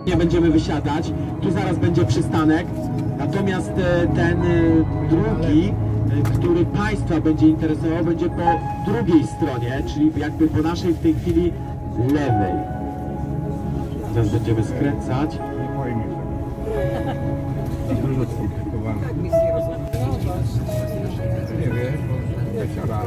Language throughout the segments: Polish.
Nie będziemy wysiadać, tu zaraz będzie przystanek, natomiast ten drugi, który Państwa będzie interesował, będzie po drugiej stronie, czyli jakby po naszej w tej chwili lewej. Teraz będziemy skręcać. Nie boimy się. Dużo skomplikowane. Nie wiesz, bo wysiada.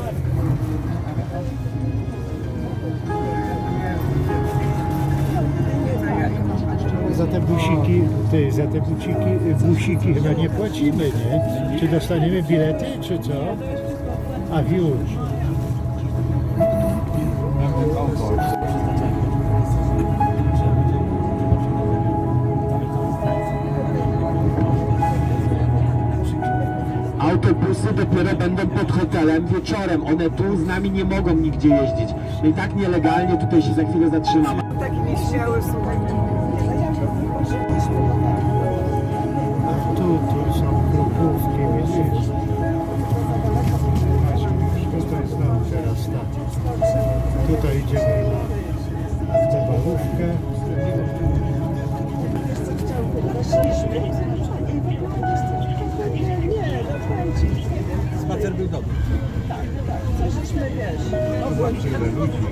Za te busiki, busiki chyba nie płacimy, nie? Czy dostaniemy bilety, czy co? A już. Autobusy dopiero będą pod hotelem wieczorem. One tu z nami nie mogą nigdzie jeździć. No i tak nielegalnie tutaj się za chwilę zatrzymamy. Tak mi chciały, słuchaj. Tu są grupówki, widzisz? Tutaj znowu teraz statek. Tutaj idziemy w tę balówkę. Spacer był dobry. Tak, coś żeśmy, wiesz, Zobaczcie, ile ludzi.